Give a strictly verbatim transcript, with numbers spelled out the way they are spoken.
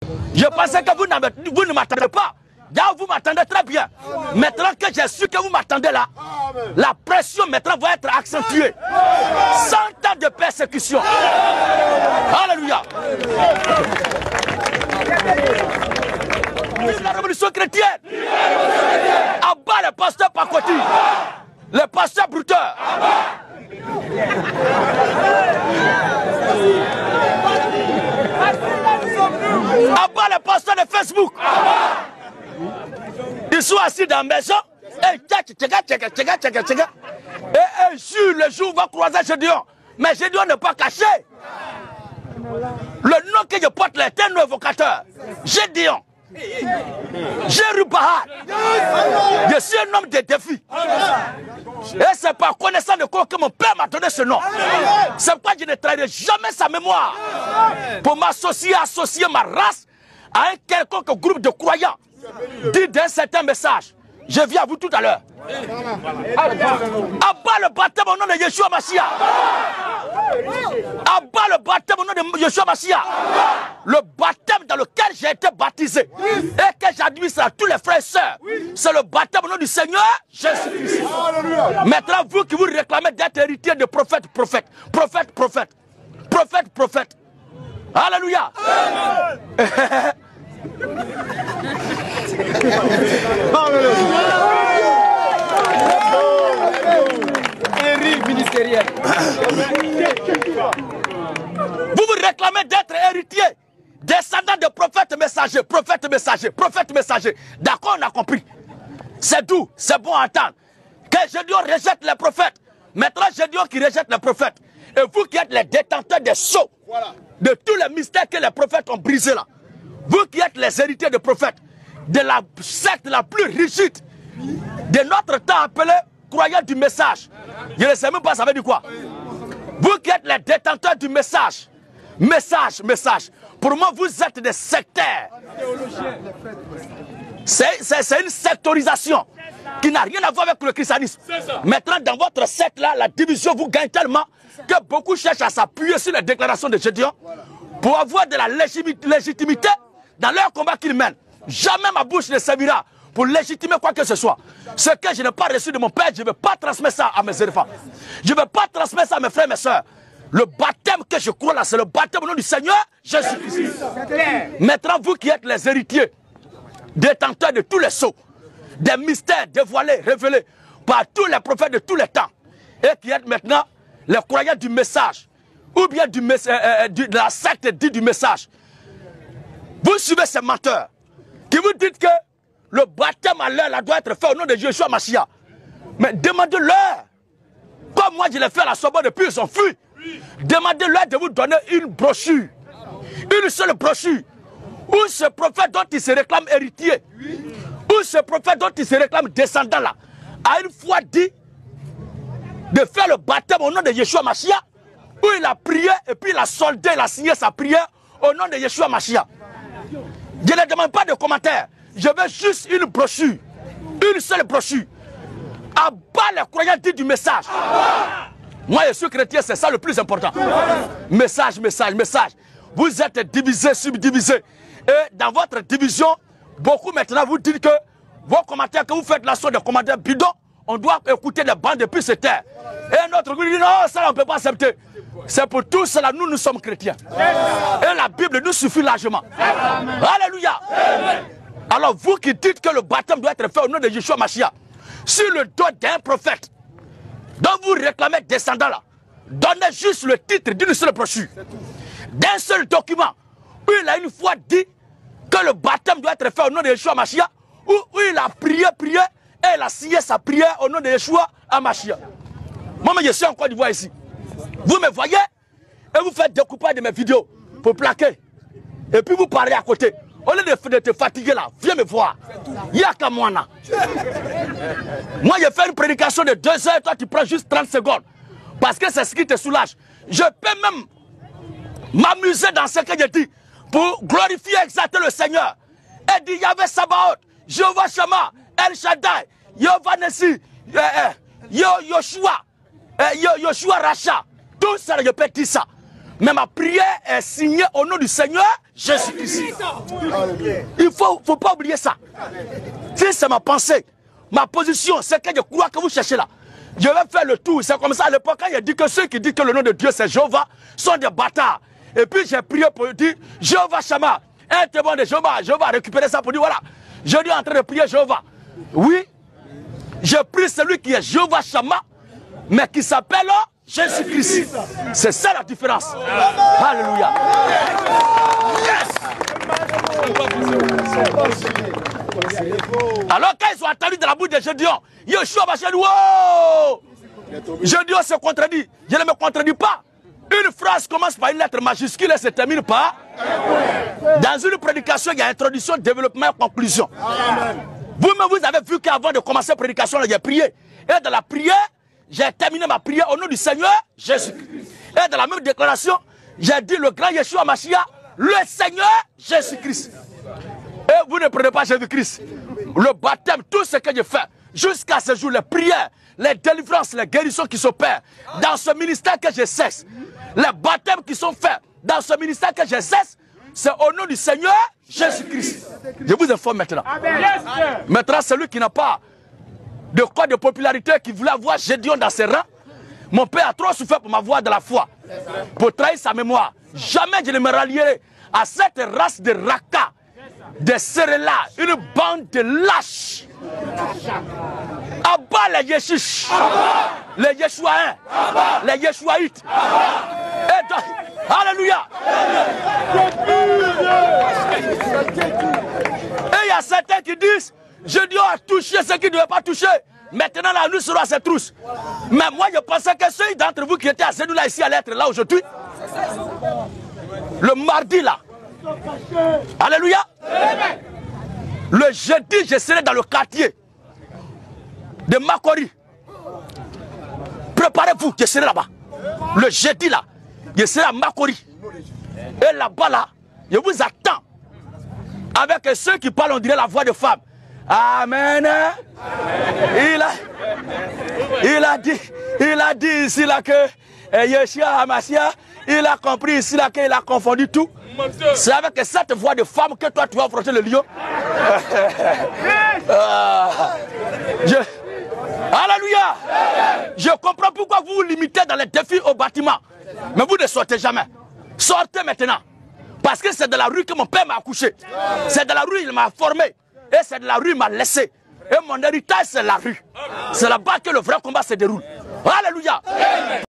Je pensais que vous, vous ne m'attendez pas. D'ailleurs, vous m'attendez très bien. Maintenant que j'ai su que vous m'attendez là, la pression maintenant va être accentuée. Cent ans de persécution. Alléluia. Vive la révolution chrétienne. Abat le pasteur Pakoti. Le pasteur brouteur. Abat le pasteur de Facebook. Ils sont assis dans la maison. Et un jour, le jour va croiser Gédéon. Mais Gédéon n'est pas caché. Le nom que je porte là est un invocateur. Gédéon. Jérubahar. Je suis un homme de défi. Et c'est par connaissance de quoi que mon père m'a donné ce nom. C'est pourquoi je ne trahirai jamais sa mémoire. Pour m'associer, associer ma race à un quelconque groupe de croyants. Dites d'un certain message. Je viens à vous tout à l'heure. Abat le baptême au nom de Yeshua Mashiach. Abat le baptême au nom de Yeshua Mashiach. Le baptême dans lequel j'ai été baptisé et que j'admisse à tous les frères et sœurs, c'est le baptême au nom du Seigneur Jésus-Christ. Maintenant, vous qui vous réclamez d'être héritier de prophète, prophète, prophète, prophète, prophète, prophète. Alléluia. Ministériel. Vous vous réclamez d'être héritier, descendant de prophètes messagers, prophètes messagers, prophètes messagers. D'accord, on a compris. C'est doux, c'est bon à entendre. Que Gédéon rejette les prophètes. Maintenant, Gédéon qui rejette les prophètes. Et vous qui êtes les détenteurs des sceaux, de tous les mystères que les prophètes ont brisés là. Vous qui êtes les héritiers des prophètes, de la secte la plus rigide de notre temps appelée croyants du message. Je ne sais même pas ça veut dire quoi. Vous qui êtes les détenteurs du message, message, message. Pour moi, vous êtes des sectaires. C'est une sectorisation qui n'a rien à voir avec le christianisme. Maintenant, dans votre secte là, la division vous gagne tellement que beaucoup cherchent à s'appuyer sur les déclarations de Gédéon pour avoir de la légitimité dans leur combat qu'ils mènent. Jamais ma bouche ne servira pour légitimer quoi que ce soit. Ce que je n'ai pas reçu de mon père, je ne vais pas transmettre ça à mes enfants. Je ne vais pas transmettre ça à mes frères et mes soeurs. Le baptême que je crois là, c'est le baptême au nom du Seigneur Jésus-Christ. Maintenant, vous qui êtes les héritiers, détenteurs de tous les sceaux, des mystères dévoilés, révélés par tous les prophètes de tous les temps, et qui êtes maintenant les croyants du message, ou bien du, euh, euh, du, de la secte dite du message, vous suivez ces menteurs qui vous disent que le baptême à l'heure doit être fait au nom de Yeshua Mashiach. Mais demandez-leur, comme moi je l'ai fait à la Sorbonne depuis ils ont fui. Demandez-leur de vous donner une brochure, une seule brochure, où ce prophète dont il se réclame héritier, où ce prophète dont il se réclame descendant là, a une fois dit de faire le baptême au nom de Yeshua Mashiach, où il a prié et puis il a soldé, il a signé sa prière au nom de Yeshua Mashiach. Je ne demande pas de commentaires. Je veux juste une brochure. Une seule brochure. À bas les croyants dits du message. Moi, je suis chrétien, c'est ça le plus important. Message, message, message. Vous êtes divisés, subdivisés. Et dans votre division, beaucoup maintenant vous dites que vos commentaires que vous faites là sont des commentaires bidons. On doit écouter les bandes depuis cette terre. Et notre groupe dit non, ça on ne peut pas accepter. C'est pour tout cela, nous, nous sommes chrétiens. Et la Bible nous suffit largement. Alléluia. Alors vous qui dites que le baptême doit être fait au nom de Yeshua Mashiach, sur le dos d'un prophète, dont vous réclamez descendant là, donnez juste le titre d'une seule brochure, d'un seul document, où il a une fois dit que le baptême doit être fait au nom de Yeshua Mashiach, où, où il a prié, prié, et il a signé sa prière au nom de Yeshua à Mashiach. Moi, je suis en Côte d'Ivoire ici. Vous me voyez et vous faites découpage de mes vidéos pour plaquer. Et puis vous parlez à côté. Au lieu de, de te fatiguer là, viens me voir. Yaka Moana. Moi, je fais une prédication de deux heures, toi tu prends juste trente secondes. Parce que c'est ce qui te soulage. Je peux même m'amuser dans ce que je dis pour glorifier, exalter le Seigneur. Et dit Yahvé Sabaoth, Jéhovah Shama, El Shaddai, Yehovah Nessi, Yoshua, Yoshua Racha. Tout ça, je peux dire ça. Mais ma prière est signée au nom du Seigneur Jésus-Christ. Il ne faut, faut pas oublier ça. Si c'est ma pensée, ma position, c'est que je crois que vous cherchez là. Je vais faire le tour. C'est comme ça à l'époque, quand il a dit que ceux qui disent que le nom de Dieu c'est Jéhovah sont des bâtards. Et puis j'ai prié pour dire Jéhovah Shammah. Un témoin de Jéhovah, Jéhovah a récupéré ça pour dire voilà, je suis en train de prier Jéhovah. Oui, je prie celui qui est Jéhovah Shammah, mais qui s'appelle Jésus-Christ. C'est ça la différence. Alléluia. Alors quand ils sont attendus dans la bouche de Gédéon, Yeshua va dire wow! Gédéon se contredit. Je ne me contredis pas. Une phrase commence par une lettre majuscule et se termine par. Dans une prédication, il y a introduction, développement, conclusion. Vous-même, vous avez vu qu'avant de commencer la prédication, j'ai prié. Et dans la prière, j'ai terminé ma prière au nom du Seigneur Jésus-Christ. Et dans la même déclaration, j'ai dit le grand Yeshua Mashiach, le Seigneur Jésus-Christ. Et vous ne prenez pas Jésus-Christ. Le baptême, tout ce que je fais, jusqu'à ce jour, les prières, les délivrances, les guérisons qui s'opèrent dans ce ministère que je cesse, les baptêmes qui sont faits dans ce ministère que je cesse, c'est au nom du Seigneur Jésus-Christ. Je vous informe maintenant. Maintenant, celui qui n'a pas de quoi de popularité, qui voulait avoir Gédéon dans ses rangs, mon père a trop souffert pour m'avoir de la foi, pour trahir sa mémoire. Jamais je ne me rallierai à cette race de Raka, de Serela, une bande de lâches. Abat les Yeshish, les Yeshuaïens, les Yeshuaïtes. Et donc, alléluia. Et il y a certains qui disent, Gédéon a touché ce qu'il ne devait pas toucher. Maintenant, la nuit sera à ses trousses. Mais moi, je pensais que ceux d'entre vous qui étaient à Zénoula ici allaient être là aujourd'hui. Le mardi là. Alléluia. Le jeudi, je serai dans le quartier de Makori. Préparez-vous, je serai là-bas. Le jeudi là, je serai à Makori. Et là-bas là, je vous attends. Avec ceux qui parlent, on dirait la voix de femme. Amen. Il a, il a dit, il a dit ici là que Yeshua Hamashiach, il a compris ici là qu'il a confondu tout. C'est avec cette voix de femme que toi tu vas affronter le lion. euh, je, alléluia. Je comprends pourquoi vous vous limitez dans les défis au bâtiment. Mais vous ne sortez jamais. Sortez maintenant. Parce que c'est de la rue que mon père m'a accouché. C'est de la rue qu'il m'a formé. Et c'est de la rue qu'il m'a laissé. Et mon héritage c'est la rue. C'est là-bas que le vrai combat se déroule. Alléluia.